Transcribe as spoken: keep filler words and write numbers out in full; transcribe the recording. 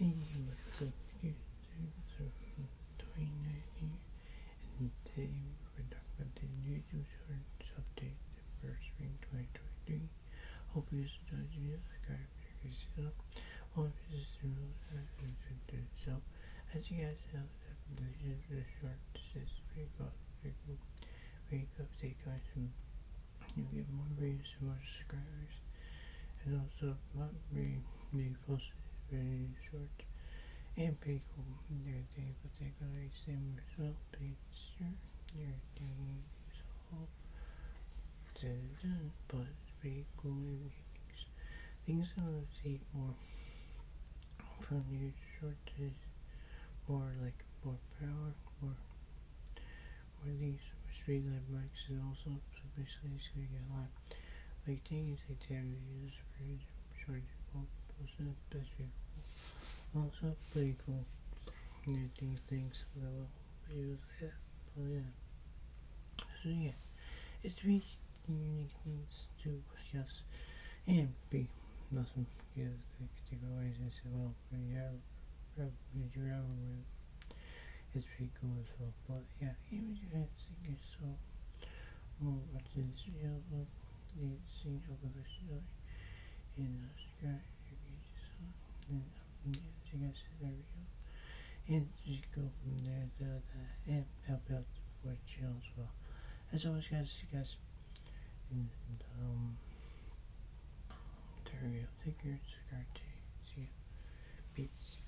Hey, what's up, YouTube? So, twenty nineteen, and today we're talking about the YouTube Shorts update, the first spring twenty twenty-three. Hope you enjoyed the video. Subscribe to yourself. All of this is the rules I have to do. So, as you guys know, the YouTube Shorts is pretty cool. Pretty cool. Pretty cool. Take guys and you get more views and more subscribers. And also, not really, really posted very short and pretty cool. They're able to take away some result picture. Your day is all done, but it's pretty cool. Things, things I want to see more from your short is more like more power, more, more these straight line mics, and also so basically it's gonna get a lot. Like things like tab use for short posted best vehicle. Also pretty cool. New things things that will use it. But yeah. So yeah. It's three unique things to discuss and be nothing because the categories as well for your your album. It's pretty cool as well. But yeah, here we go. Think it's so more what's in this video of the scene of the story in subscribe and yeah, so you guys see that video and just go from there to the and help out for the channel as well. As always guys, see you guys and um there we go. Take care, subscribe to you. See ya. Peace.